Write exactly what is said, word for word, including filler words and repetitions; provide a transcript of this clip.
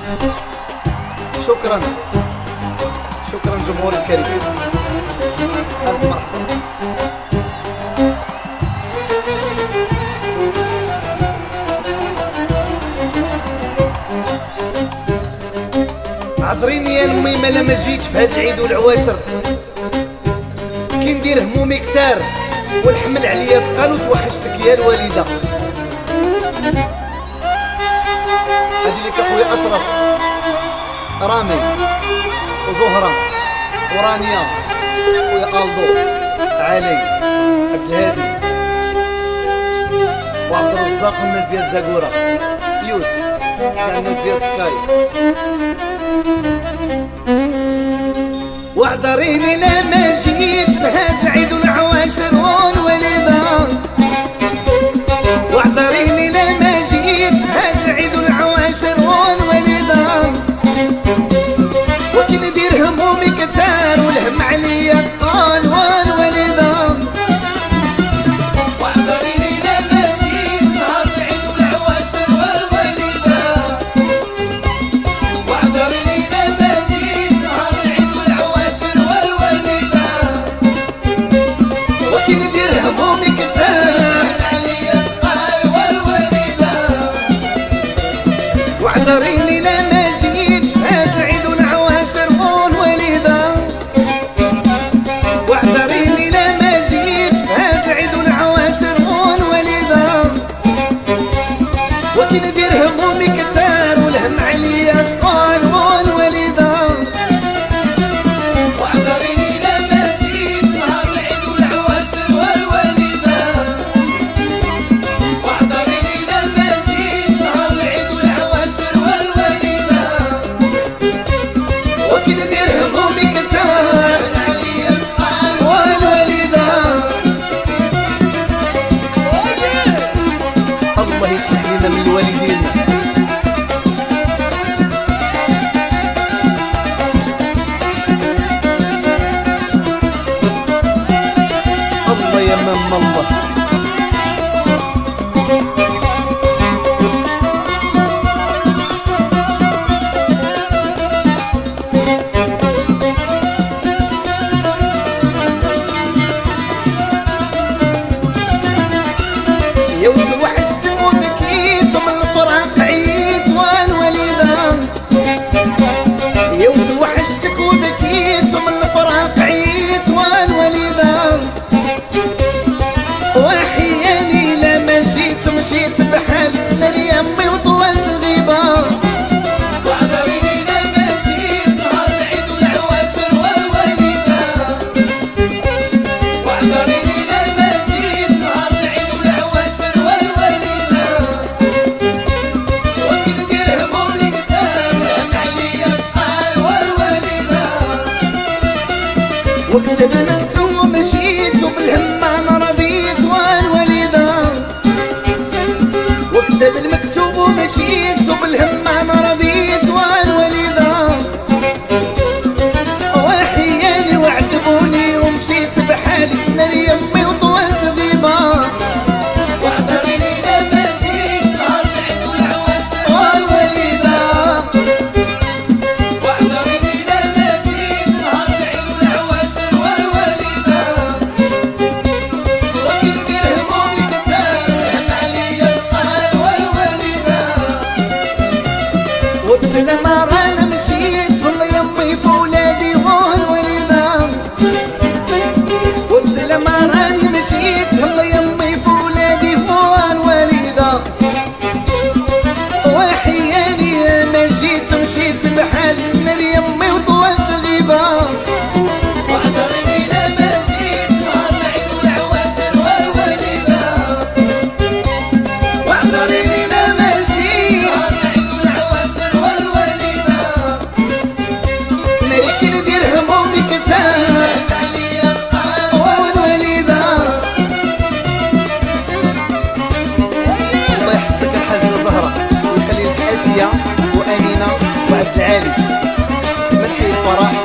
شكرا شكرا جمهور الكريم، ألف مرحبا. عذريني يا المي مالا ما جيتش في هاد العيد والعواشر، كي ندير همومي كتار والحمل عليا ثقال وتوحشتك يا الوالده. هادي ليك اخويا اشرف، رامي وزهره ورانيا، خويا الدو، علي، عبد الهادي وعبد الرزاق والناس ديال الزاكوره، يوسف، كاع الناس ديال سكاي. واعذريني لا ما جيت في هاد العيد والعواشر والوليدة، واعذريني لا ما جيت في هاد العيد والعواشر والوليدة، وكي ندير همومي كتار والهم عليا ثقال والوليدة. واعذريني لا ما جيت في هاد العيد والعواشر والوليدة، واعذريني لا ما جيت في هاد العيد والعواشر والوليدة، وكي ندير همومي كتار عليا ثقال والوليدة. واعذريني لا ما جيت في هاد العيد والعواشر والوليدة، واعذريني لا ما جيت في هاد العيد والعواشر والوليدة، وكي ندير همومي كتار والهم عليا ثقال والوليدة. واعذريني لا ما جيت نهار العيد والعواشر والوليدة، واعذريني لا ما جيت نهار العيد والعواشر والوليدة، وكي ندير همومي كتار عليا ثقال والوليدة. الله يسمح لنا من الوالدين. الله يا ماما الله. يا وتوحشت وبكيت ومن الفراق عييت والوليدة، يا وتوحشتك وبكيت ومن الفراق عييت والوليدة، وحياني لا ما جيت مشيت بحالك ناري يمي وطولت الغيبة. واعذريني لا ما جيت نهار العيد والعواشر والوليدة، واعذريني لا ما جيت نهار العيد والعواشر والوليدة، وكي ندير همومي كتار والهم عليا ثقال والوليدة. وكتب المكتوب ومشيت وبالهم انا رضيت والوليدة، وكتب المكتوب ومشيت وبالهم انا رضيت والوليدة، وحياني وعذبوني ومشيت بحالي ناري يمي وطولت الغيبة. واعذريني لا ما جيت نهار العيد والعواشر والوليدة، واعذريني لا ما جيت نهار العيد والعواشر والوليدة، وكي ندير همومي كتار والهم عليا ثقال والوليدة. وبسلامة رانا مشيت ظل يمي في ولادي والوليدة، وبسلامة راني مشيت ظل يمي في ولادي والوليدة، وحياني ما جيت مشيت بحالي ناري يمي وطولت الغيبة. واعذريني لا ما جيت نهار العيد والعواشر والوليدة، واعذريني لا ما جيت نهار العيد والعواشر والوليدة، ناري كي ندير همومي كتار عليا ثقال والوليدة. الله يحفظك الحاجة زهرة ويخلي لك آسيا وأمينة وعبد العالي، من حي الفرح